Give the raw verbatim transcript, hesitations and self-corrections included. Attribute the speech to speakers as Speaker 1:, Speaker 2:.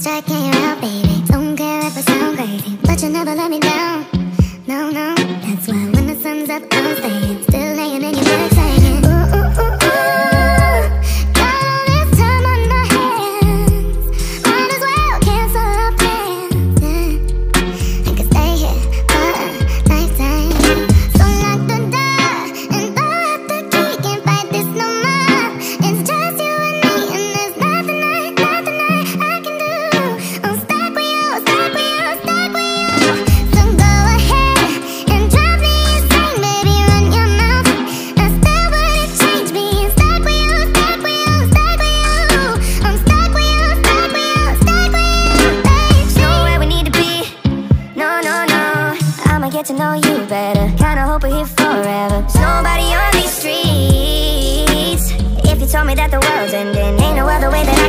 Speaker 1: striking you out, baby. Don't care if I sound crazy, but you never let me down. No, no, that's why when the sun's up, I'm staying, still laying in your bed saying, ooh, ooh, ooh, ooh. Got all this time on my hands, might as well cancel our plans, yeah. I could stay here for a lifetime. So lock the door and throw out the key. Can't fight this no more. It's just you and me, and there's nothing I, nothing I, I can do. I'm stuck with you, stuck with you, stuck with you. So go ahead and drive me insane, baby, run your mouth. I still wouldn't change being stuck with you, stuck with you, stuck with you. I'm stuck with you, stuck with you, stuck with you, babe. Know where we need to be. No, no, no. I'ma get to know you better. Kinda hope we're here forever. There's nobody on these streets. If you told me that the world's ending, ain't no other way that